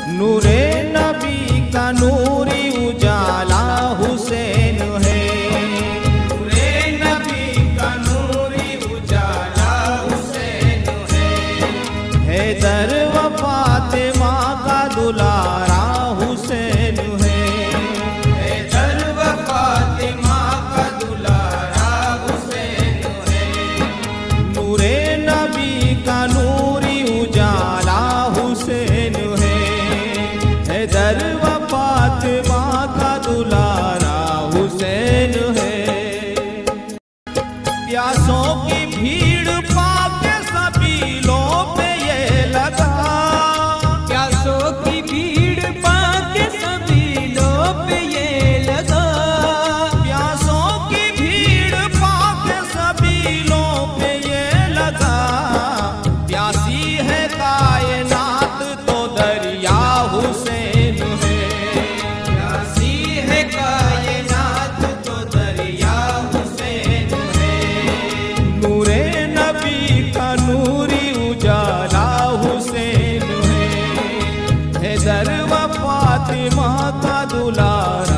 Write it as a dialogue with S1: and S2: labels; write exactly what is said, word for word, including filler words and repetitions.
S1: नूरे नबी का नूरी उजाला हुसैन है। नूरे नबी का नूरी उजाला हुसैन है। हैदर व फातिमा का दुलारा हुसैन है। हैदर व फातिमा का दुलारा हुसैन है। नूरे नबी का नूरी उजाला हुसैन है। हैदर व फातिमा का दुलारा हुसैन है। प्यासों की भीड़ पाके सबीलों पे ये लगा।
S2: प्यासों की भीड़ पाके सबीलों पे ये लगा।
S1: प्यासों की भीड़ पाके सबीलों पे ये लगा। प्यासी है कायनात तो दरिया हुसैन है। प्यासी है कायनात तो दरिया हुसैन है। नूरे नबी का नूरी उजाला हुसैन है। हैदर व फातिमा का दुलारा